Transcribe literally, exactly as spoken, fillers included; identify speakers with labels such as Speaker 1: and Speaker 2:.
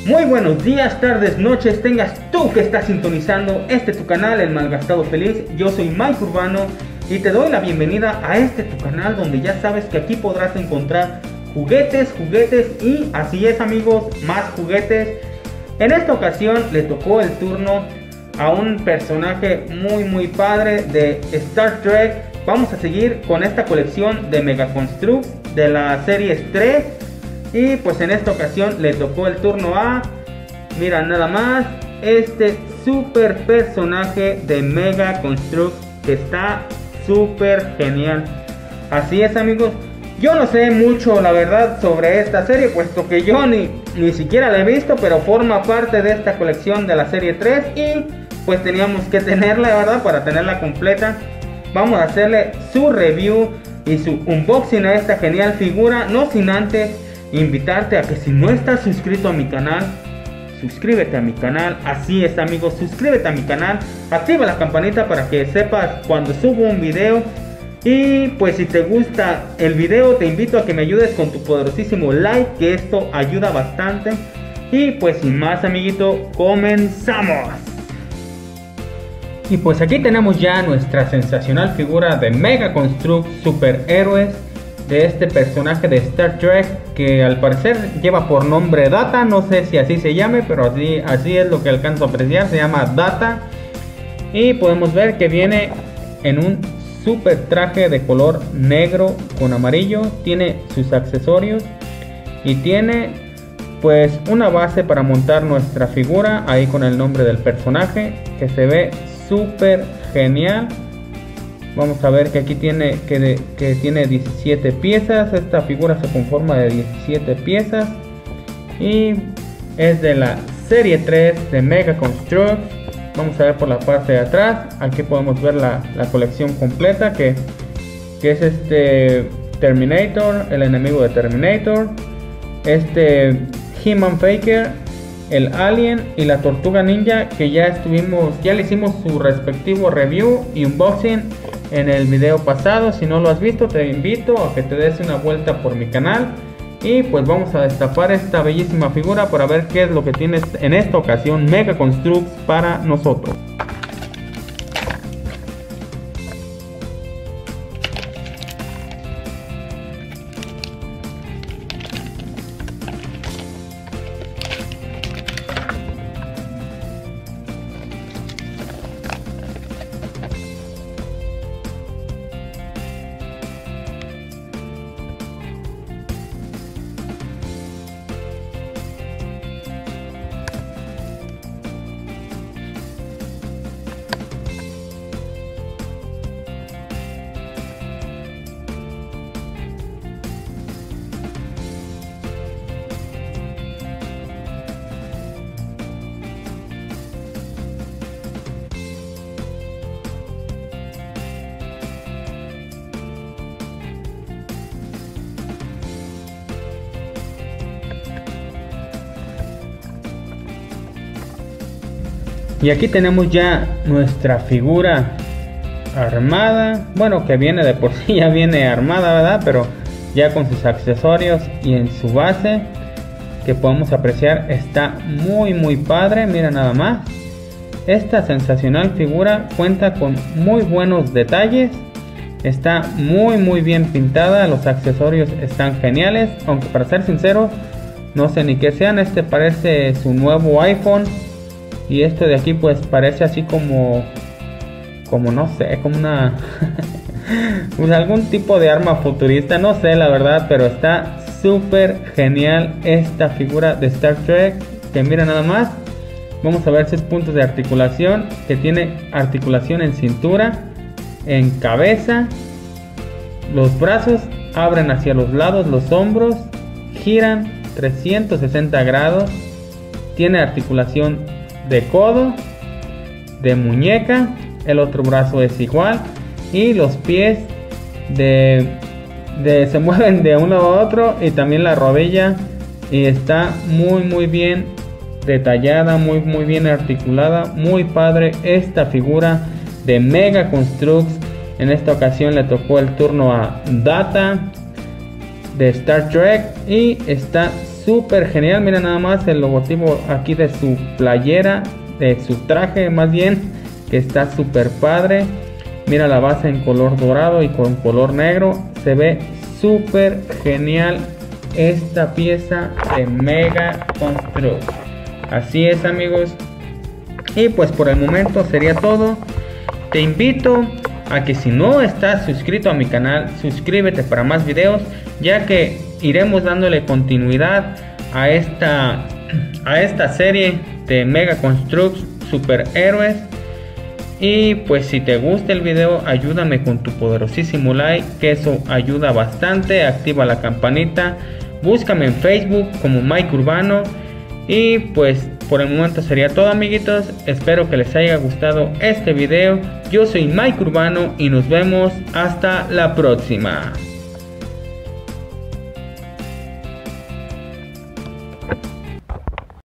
Speaker 1: Muy buenos días, tardes, noches, tengas tú que estás sintonizando este tu canal, El Malgastado Feliz. Yo soy Mike Urbano y te doy la bienvenida a este tu canal donde ya sabes que aquí podrás encontrar juguetes, juguetes y así es amigos, más juguetes. En esta ocasión le tocó el turno a un personaje muy muy padre de Star Trek. Vamos a seguir con esta colección de Mega Construx de la serie tres. Y pues en esta ocasión le tocó el turno a, mira nada más, este super personaje de Mega Construx que está súper genial. Así es amigos, yo no sé mucho la verdad sobre esta serie, puesto que yo ni, ni siquiera la he visto, pero forma parte de esta colección de la serie tres y pues teníamos que tenerla, ¿verdad? Para tenerla completa. Vamos a hacerle su review y su unboxing a esta genial figura, no sin antes invitarte a que si no estás suscrito a mi canal, suscríbete a mi canal. Así es amigos, suscríbete a mi canal, activa la campanita para que sepas cuando subo un video. Y pues si te gusta el video, te invito a que me ayudes con tu poderosísimo like, que esto ayuda bastante. Y pues sin más amiguito, comenzamos. Y pues aquí tenemos ya nuestra sensacional figura de Mega Construx Superhéroes de este personaje de Star Trek que al parecer lleva por nombre Data. No sé si así se llame, pero así, así es lo que alcanzo a apreciar, se llama Data. Y podemos ver que viene en un super traje de color negro con amarillo, tiene sus accesorios y tiene pues una base para montar nuestra figura ahí con el nombre del personaje, que se ve súper genial. Vamos a ver que aquí tiene que, de, que tiene diecisiete piezas. Esta figura se conforma de diecisiete piezas y es de la serie tres de Mega Construx. Vamos a ver por la parte de atrás. Aquí podemos ver la, la colección completa, que, que es este Terminator, el enemigo de Terminator, este He-Man Faker, el Alien y la Tortuga Ninja, que ya estuvimos, ya le hicimos su respectivo review y unboxing en el video pasado. Si no lo has visto, te invito a que te des una vuelta por mi canal. Y pues vamos a destapar esta bellísima figura para ver qué es lo que tiene en esta ocasión Mega Construx para nosotros. Y aquí tenemos ya nuestra figura armada. Bueno, que viene de por sí, ya viene armada, ¿verdad? Pero ya con sus accesorios y en su base, que podemos apreciar, está muy muy padre. Mira nada más. Esta sensacional figura cuenta con muy buenos detalles. Está muy muy bien pintada. Los accesorios están geniales. Aunque para ser sincero, no sé ni qué sean. Este parece su nuevo iPhone. Y este de aquí pues parece así como, como no sé, como una, pues algún tipo de arma futurista, no sé la verdad, pero está súper genial esta figura de Star Trek, que mira nada más. Vamos a ver sus puntos de articulación, que tiene articulación en cintura, en cabeza, los brazos abren hacia los lados, los hombros giran trescientos sesenta grados, tiene articulación de codo, de muñeca, el otro brazo es igual y los pies de, de se mueven de uno a otro, y también la rodilla, y está muy muy bien detallada, muy muy bien articulada, muy padre esta figura de Mega Construx. En esta ocasión le tocó el turno a Data, de Star Trek y está súper genial. Mira nada más el logotipo aquí de su playera, de su traje más bien, que está súper padre. Mira la base en color dorado y con color negro. Se ve súper genial esta pieza de Mega Construx. Así es, amigos. Y pues por el momento sería todo. Te invito a que si no estás suscrito a mi canal, suscríbete para más videos, ya que iremos dándole continuidad a esta, a esta serie de Mega Construx Superhéroes. Y pues si te gusta el video, ayúdame con tu poderosísimo like, que eso ayuda bastante. Activa la campanita, búscame en Facebook como Mike Urbano. Y pues por el momento sería todo, amiguitos. Espero que les haya gustado este video. Yo soy Mike Urbano y nos vemos hasta la próxima.